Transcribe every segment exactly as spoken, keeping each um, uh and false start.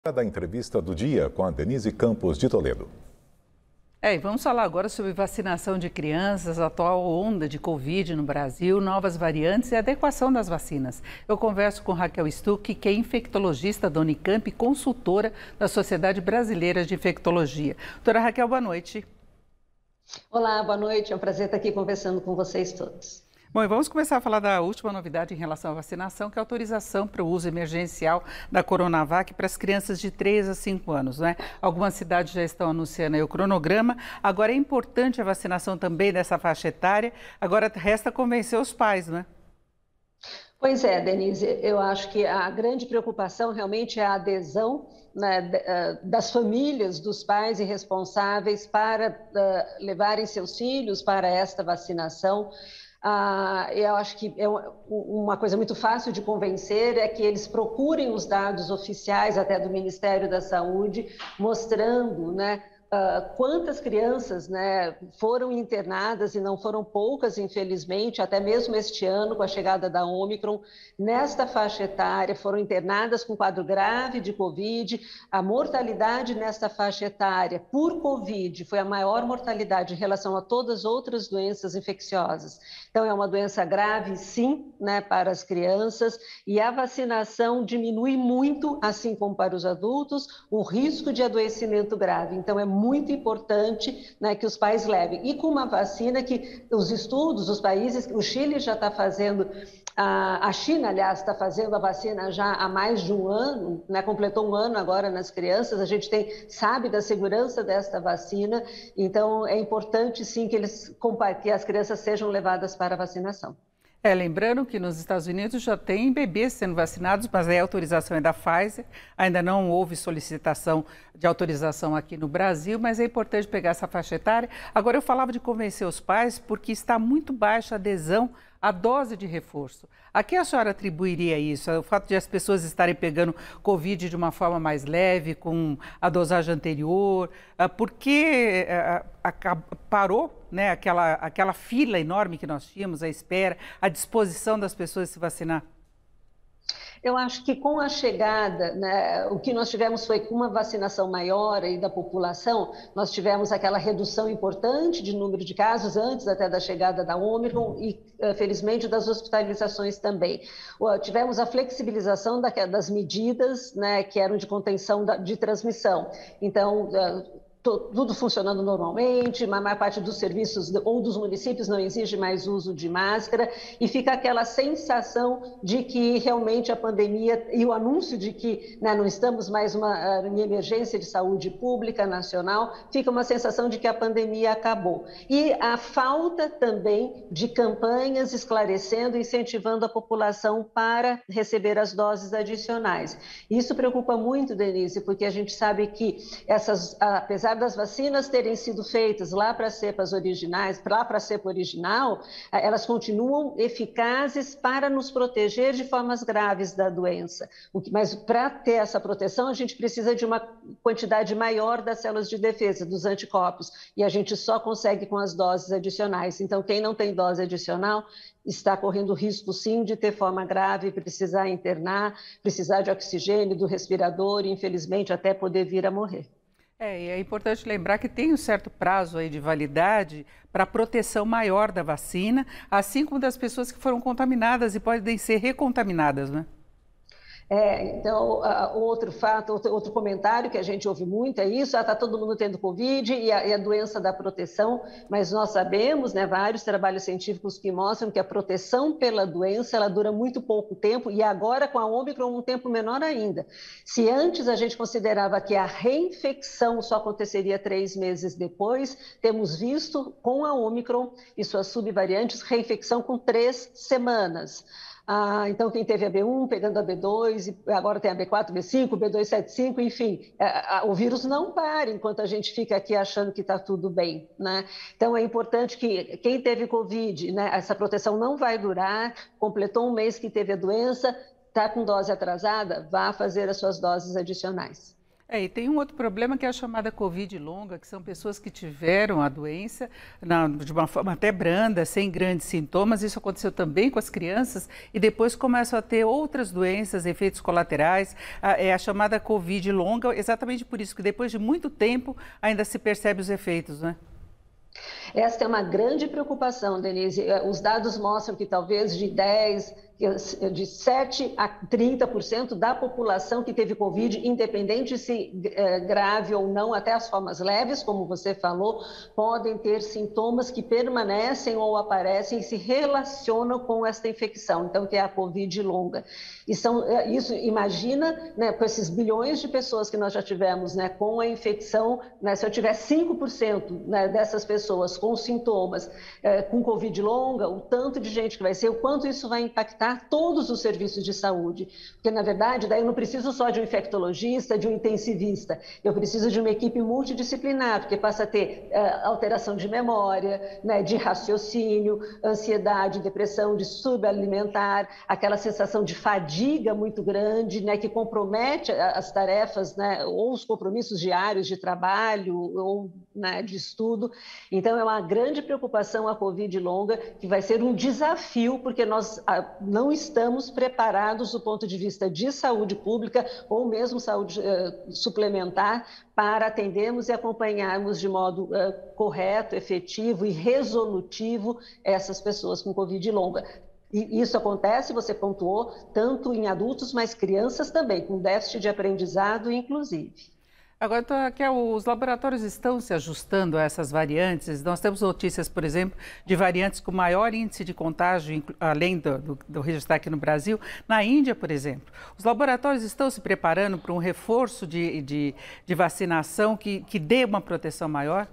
Da entrevista do dia com a Denise Campos de Toledo. É, e vamos falar agora sobre vacinação de crianças, a atual onda de Covid no Brasil, novas variantes e adequação das vacinas. Eu converso com Raquel Stuck, que é infectologista da Unicamp e consultora da Sociedade Brasileira de Infectologia. Doutora Raquel, boa noite. Olá, boa noite. É um prazer estar aqui conversando com vocês todos. Bom, e vamos começar a falar da última novidade em relação à vacinação, que é a autorização para o uso emergencial da Coronavac para as crianças de três a cinco anos, né? Algumas cidades já estão anunciando aí o cronograma. Agora é importante a vacinação também dessa faixa etária. Agora resta convencer os pais, né? Pois é, Denise, eu acho que a grande preocupação realmente é a adesão, né, das famílias, dos pais e responsáveis para uh, levarem seus filhos para esta vacinação. Ah, eu acho que é uma coisa muito fácil de convencer é que eles procurem os dados oficiais até do Ministério da Saúde, mostrando, né, Uh, quantas crianças, né, foram internadas, e não foram poucas, infelizmente, até mesmo este ano, com a chegada da Ômicron, nesta faixa etária, foram internadas com quadro grave de Covid. A mortalidade nesta faixa etária por Covid foi a maior mortalidade em relação a todas as outras doenças infecciosas. Então, é uma doença grave, sim, né, para as crianças, e a vacinação diminui muito, assim como para os adultos, o risco de adoecimento grave. Então, é muito importante, né, que os pais levem. E com uma vacina que os estudos, os países, o Chile já está fazendo, a, a China, aliás, está fazendo a vacina já há mais de um ano, né, completou um ano agora nas crianças, a gente tem, sabe da segurança desta vacina, então é importante sim que, eles, que as crianças sejam levadas para a vacinação. É, lembrando que nos Estados Unidos já tem bebês sendo vacinados, mas a autorização é da Pfizer, ainda não houve solicitação de autorização aqui no Brasil, mas é importante pegar essa faixa etária. Agora, eu falava de convencer os pais porque está muito baixa a adesão à dose de reforço. A que a senhora atribuiria isso? O fato de as pessoas estarem pegando Covid de uma forma mais leve, com a dosagem anterior, por que parou, né, aquela, aquela fila enorme que nós tínhamos, a espera, a disposição das pessoas de se vacinar? Eu acho que com a chegada, né, o que nós tivemos foi com uma vacinação maior aí da população, nós tivemos aquela redução importante de número de casos antes até da chegada da Ômicron e, felizmente, das hospitalizações também. Tivemos a flexibilização das medidas, né, que eram de contenção de transmissão. Então, tudo funcionando normalmente, a maior parte dos serviços ou dos municípios não exige mais uso de máscara e fica aquela sensação de que realmente a pandemia e o anúncio de que, né, não estamos mais uma, em emergência de saúde pública nacional, fica uma sensação de que a pandemia acabou. E a falta também de campanhas esclarecendo, incentivando a população para receber as doses adicionais. Isso preocupa muito, Denise, porque a gente sabe que essas, apesar das vacinas terem sido feitas lá para as cepas originais, lá para a cepa original, elas continuam eficazes para nos proteger de formas graves da doença. Mas para ter essa proteção, a gente precisa de uma quantidade maior das células de defesa, dos anticorpos, e a gente só consegue com as doses adicionais. Então, quem não tem dose adicional está correndo risco, sim, de ter forma grave, precisar internar, precisar de oxigênio, do respirador e, infelizmente, até poder vir a morrer. É, e é importante lembrar que tem um certo prazo aí de validade para proteção maior da vacina, assim como das pessoas que foram contaminadas e podem ser recontaminadas, né? É, então, uh, outro fato, outro, outro comentário que a gente ouve muito é isso, está ah, todo mundo tendo Covid e a, e a doença da proteção, mas nós sabemos, né, vários trabalhos científicos que mostram que a proteção pela doença, ela dura muito pouco tempo e agora com a Ômicron um tempo menor ainda. Se antes a gente considerava que a reinfecção só aconteceria três meses depois, temos visto com a Ômicron e suas subvariantes reinfecção com três semanas. Ah, então, quem teve a B um, pegando a B dois, e agora tem a B quatro, B cinco, B duzentos e setenta e cinco, enfim, a, a, o vírus não para enquanto a gente fica aqui achando que está tudo bem, né? Então, é importante que quem teve Covid, né, essa proteção não vai durar, completou um mês que teve a doença, está com dose atrasada, vá fazer as suas doses adicionais. É, e tem um outro problema que é a chamada Covid longa, que são pessoas que tiveram a doença na, de uma forma até branda, sem grandes sintomas. Isso aconteceu também com as crianças e depois começam a ter outras doenças, efeitos colaterais. A, é a chamada Covid longa, exatamente por isso que depois de muito tempo ainda se percebe os efeitos, né? Esta é uma grande preocupação, Denise. Os dados mostram que talvez de dez, de sete a trinta por cento da população que teve Covid, independente se é, grave ou não, até as formas leves, como você falou, podem ter sintomas que permanecem ou aparecem e se relacionam com esta infecção, então que é a Covid longa. E são, isso, imagina, né, com esses bilhões de pessoas que nós já tivemos, né, com a infecção, né, se eu tiver cinco por cento, né, dessas pessoas com sintomas, é, com Covid longa, o tanto de gente que vai ser, o quanto isso vai impactar todos os serviços de saúde. Porque, na verdade, daí eu não preciso só de um infectologista, de um intensivista, eu preciso de uma equipe multidisciplinar, porque passa a ter uh, alteração de memória, né, de raciocínio, ansiedade, depressão, de subalimentar, aquela sensação de fadiga muito grande, né, que compromete as tarefas, né, ou os compromissos diários de trabalho ou, né, de estudo. Então, é uma grande preocupação a Covid longa, que vai ser um desafio, porque nós não não estamos preparados do ponto de vista de saúde pública ou mesmo saúde uh, suplementar para atendermos e acompanharmos de modo uh, correto, efetivo e resolutivo essas pessoas com Covid longa. E isso acontece, você pontuou, tanto em adultos, mas crianças também, com déficit de aprendizado, inclusive. Agora, Raquel, os laboratórios estão se ajustando a essas variantes? Nós temos notícias, por exemplo, de variantes com maior índice de contágio, além do, do, do registro aqui no Brasil, na Índia, por exemplo. Os laboratórios estão se preparando para um reforço de, de, de vacinação que, que dê uma proteção maior?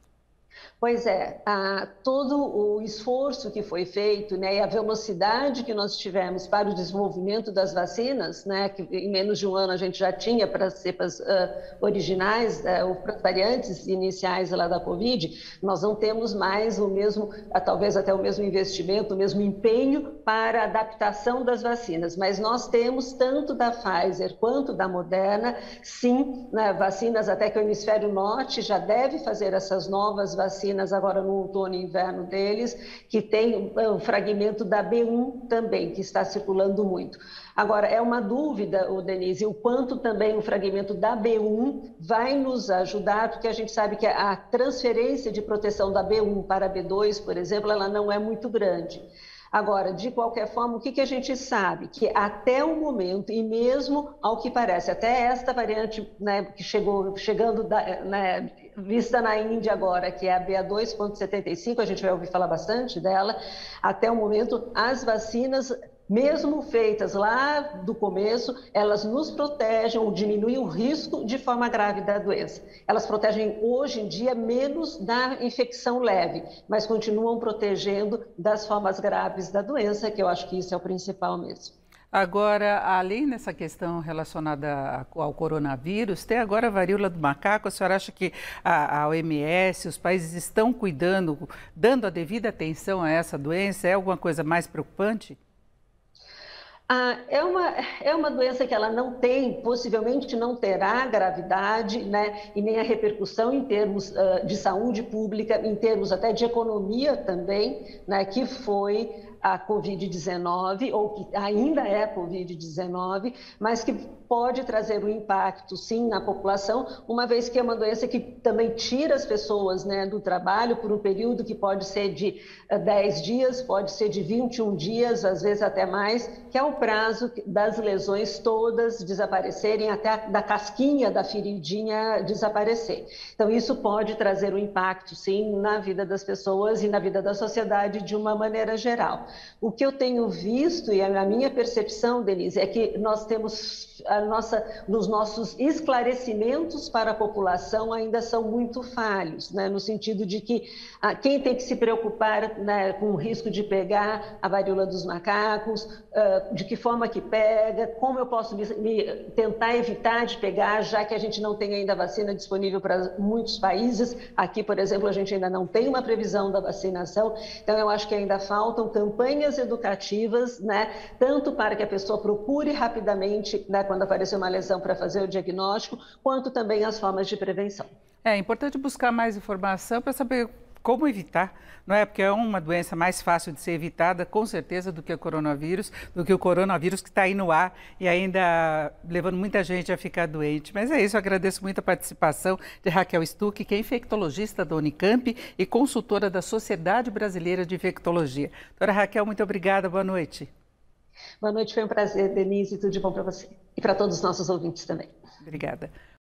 Pois é, a, todo o esforço que foi feito, né, e a velocidade que nós tivemos para o desenvolvimento das vacinas, né, que em menos de um ano a gente já tinha para as cepas uh, originais, uh, ou para as variantes iniciais lá da Covid, nós não temos mais o mesmo, uh, talvez até o mesmo investimento, o mesmo empenho para a adaptação das vacinas, mas nós temos tanto da Pfizer quanto da Moderna, sim, né, vacinas até que o hemisfério norte já deve fazer essas novas vacinas agora no outono e inverno deles, que tem o fragmento da B um também, que está circulando muito. Agora, é uma dúvida, o Denise, o quanto também o fragmento da B um vai nos ajudar, porque a gente sabe que a transferência de proteção da B um para a B dois, por exemplo, ela não é muito grande. Agora, de qualquer forma, o que, que a gente sabe? Que até o momento, e mesmo ao que parece, até esta variante, né, que chegou, chegando, da, né, vista na Índia agora, que é a B A dois ponto setenta e cinco, a gente vai ouvir falar bastante dela, até o momento, as vacinas, mesmo feitas lá do começo, elas nos protegem ou diminuem o risco de forma grave da doença. Elas protegem hoje em dia menos da infecção leve, mas continuam protegendo das formas graves da doença, que eu acho que isso é o principal mesmo. Agora, além dessa questão relacionada ao coronavírus, tem agora a varíola do macaco. A senhora acha que a, a O M S, os países estão cuidando, dando a devida atenção a essa doença? É alguma coisa mais preocupante? Ah, é, uma, é uma doença que ela não tem, possivelmente não terá gravidade, né, e nem a repercussão em termos uh, de saúde pública, em termos até de economia também, né, que foi a Covid dezenove, ou que ainda é a Covid dezenove, mas que pode trazer um impacto, sim, na população, uma vez que é uma doença que também tira as pessoas, né, do trabalho por um período que pode ser de dez dias, pode ser de vinte e um dias, às vezes até mais, que é o prazo das lesões todas desaparecerem, até a, da casquinha da feridinha desaparecer. Então, isso pode trazer um impacto, sim, na vida das pessoas e na vida da sociedade de uma maneira geral. O que eu tenho visto, e a minha percepção, Denise, é que nós temos a nossa, nos nossos esclarecimentos para a população ainda são muito falhos, né? No sentido de que ah, quem tem que se preocupar, né, com o risco de pegar a varíola dos macacos, ah, de que forma que pega, como eu posso me, me tentar evitar de pegar, já que a gente não tem ainda vacina disponível para muitos países. Aqui, por exemplo, a gente ainda não tem uma previsão da vacinação, então eu acho que ainda faltam campanhas educativas, né, tanto para que a pessoa procure rapidamente, né, quando aparecer uma lesão para fazer o diagnóstico, quanto também as formas de prevenção. É importante buscar mais informação para saber como evitar, não é? Porque é uma doença mais fácil de ser evitada, com certeza, do que o coronavírus, do que o coronavírus que está aí no ar e ainda levando muita gente a ficar doente. Mas é isso, eu agradeço muito a participação de Raquel Stuck, que é infectologista da Unicamp e consultora da Sociedade Brasileira de Infectologia. Doutora Raquel, muito obrigada, boa noite. Boa noite, foi um prazer, Denise, tudo de bom para você. E para todos os nossos ouvintes também. Obrigada.